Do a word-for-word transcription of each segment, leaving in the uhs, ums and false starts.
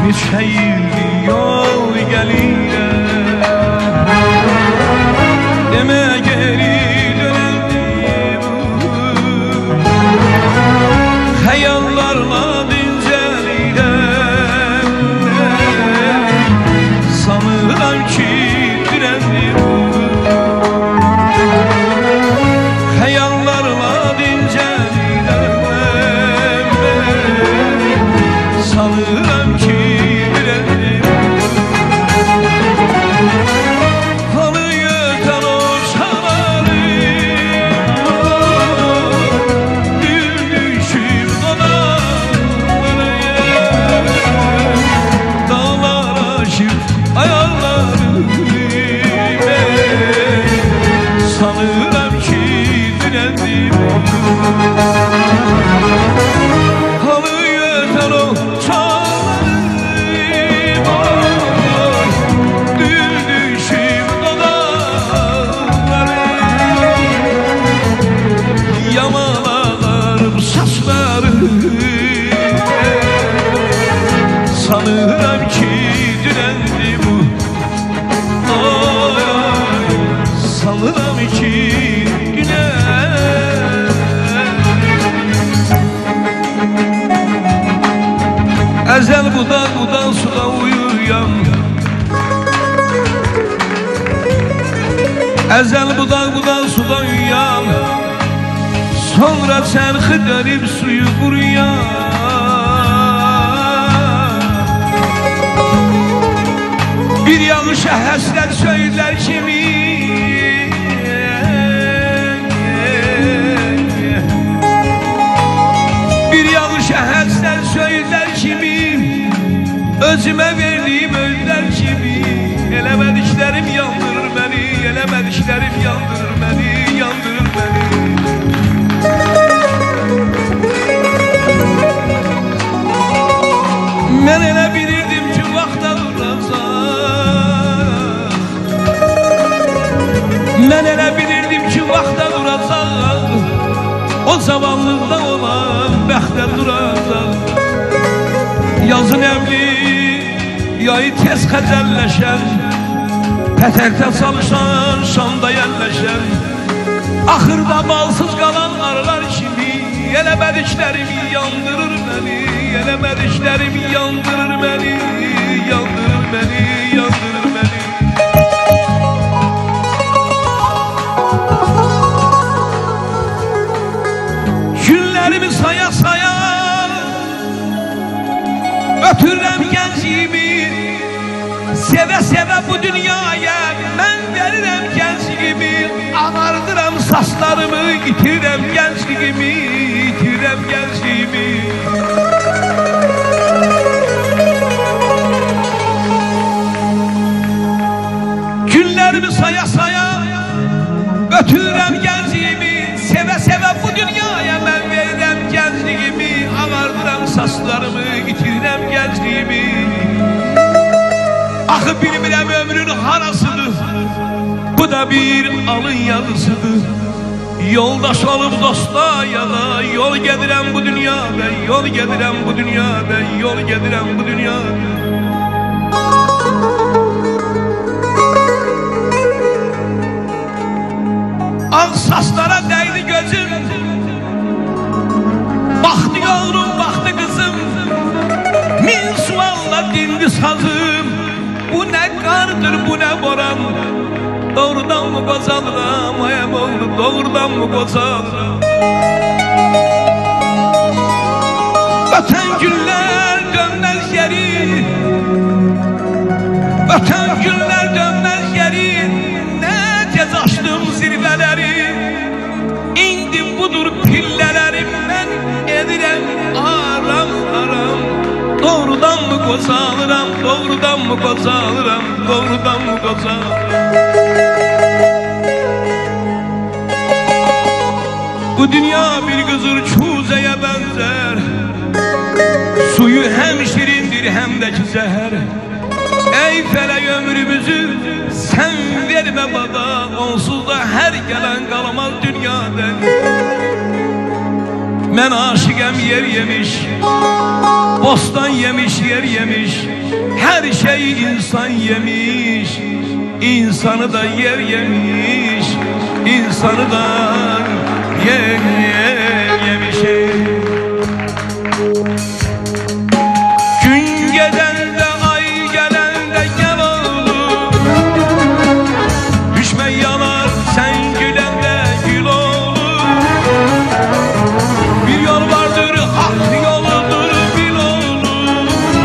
neçə ildir yol gəlirəm, demə geri dönəndim, xəyallarla dincəlirəm, sanıram ki dirəndim, xəyallarla dincəlirəm, sanıram ki sanıram ki direndim, halı yeter o çağlarım, dül düşüm dodaklarım, yamalarım saçlarım, sanıram ki direndim, sanıram ki güne. Ezel budan budan suda uyuyan, ezel budan budan suda uyuyan, sonra çarxı dönüp suyu kuruyan, bir yağışa həsrət söylər kimi, bir yağışa həsrət söylər kimi, özümə verdiyim özlər kimi, eləmədiklərim yandırır məni, eləmədiklərim yandırır məni, yandırır məni. Mən elə bilirdim ki vaxt duracaq, mən elə bilirdim ki vaxt duracaq, o zavallıqda olan bəxtə duracaq. Yazın əmli, yayı tez xəcəlləşən, pətəkdə çalışan, şamda yəlləşən, axırda balsız qalan arılar kimi, eləmədiklərimi yandırır məni, eləmədiklərimi yandırır məni, yandırır məni, yandırır məni. Günlərimi saya saya ötürürəm gəncliyimi, sevə sevə bu dünyaya mən verirəm gəncliyimi, ağardıram saçlarımı, itirirəm gəncliyimi, itirirəm gəncliyimi. Günlərimi saya saya ötürürəm gəncliyimi, sevə sevə bu dünyaya mən verirəm gəncliyimi, ağardıram saçlarımı, itirirəm gəncliyimi. Axı bilmirəm ömrün harasıdır, bu da bir alın yazısıdır. Yoldaş olub dosta yana, yol gedirəm bu dünyada, yol gedirəm bu dünyada, yol gedirəm bu dünyada. Ağ saçlara dəydi gözüm, baxdı yavrum, baxdı qızım, min sualla dindi sazım. Bu nə qardır, bu nə boran, doğrudan mı qocalıram, ayam oldu, doğrudan mı qocalıram. Ötən günlər dönməz geri, ötən günlər dönməz geri, nə tez açdım zirvələri, indi budur pillələrim, mən edirəm aram aram. Doğrudan mı qocalıram, doğrudan mı qocalıram, doğrudan mı qocalıram. Bu dünya bir qızır kuzəyə bənzər, suyu həm şirindir, həm də ki zəhər. Ey fələk ömrümüzü sən vermə bana, onsuz da hər gələn qalamaz dünyadan. Mən aşıqəm yer yemiş, bostan yemiş, yer yemiş, her şey insan yemiş, insanı da yer yemiş, insanı da yer yemiş. Gün gelen de ay gelen de gel oğlum, düşme yanar sen gülen de gül oğlum. Bir yol vardır hak yoludur bil oğlum,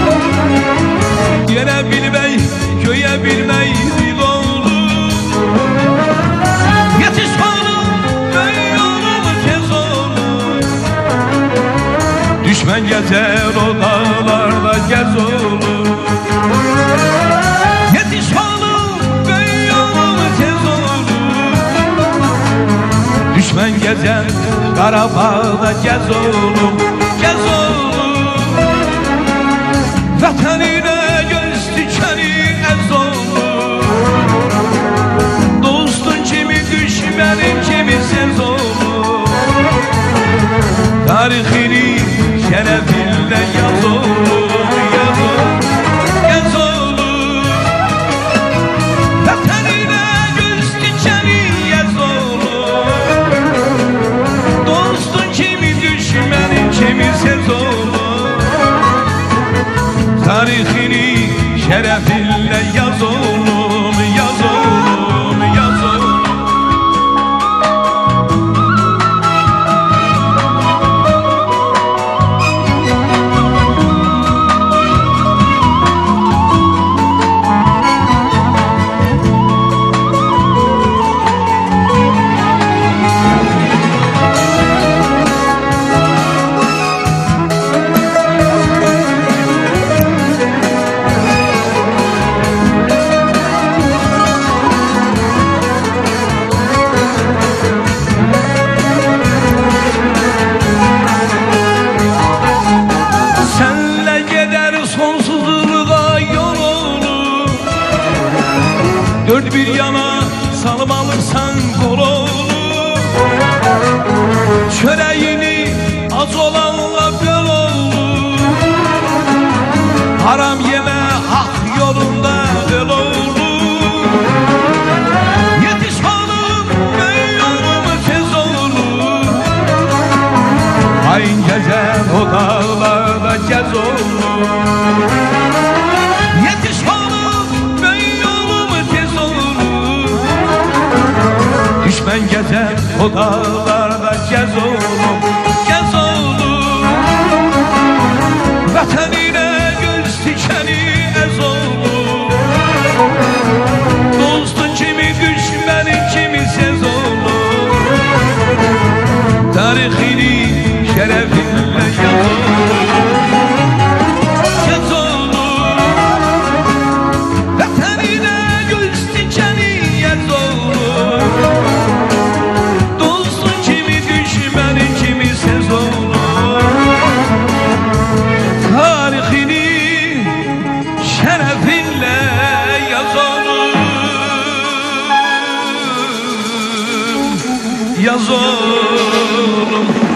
yere bilmey köye bilmey bil oğlum. Yetiş oğlum ben yolumu tez oğlum, düşmen gezer o dağlarda gez oğlum. Yetiş oğlum ben yolumu tez oğlum, düşmen gezer Karabağ'da gez oğlum, gez oğlum. Vatanine göz dikeni ez oğlum, dostun kimi düşmenin kimi sez oğlum. Tarihini şerefinle yaz oğlum, yaz oğlum, yaz oğlum. Vatanine göz dikeni yaz oğlum, dostun kimi düşmenin kimi sez oğlum. Tarihini şerefinle yaz oğlum, yaz oğlum, yaz oğlum. Dört bir yana salıp alırsan kol olur, çöreğini az olanla böl olur. Haram yeme hak yolunda öl olur. Yetiş oğlum ben yolumu tez olur, hain gezer o dağlarda gez olur. Yetiş oğlum ben yolumu tez olur, düşmen gezer o dağlarda gez oğlum, gez oğlum. Vatanine göz dikeni ez oğlum, dostun kimi düşmenin kimi sez oğlum. Tarihini şerefinle yaz oğlum, yaz oğlum. Vatanine göz dikeni yaz oğlum, dostun kimi düşmenin kimi sez oğlum. Tarihini şerefinle yaz oğlum, yaz oğlum.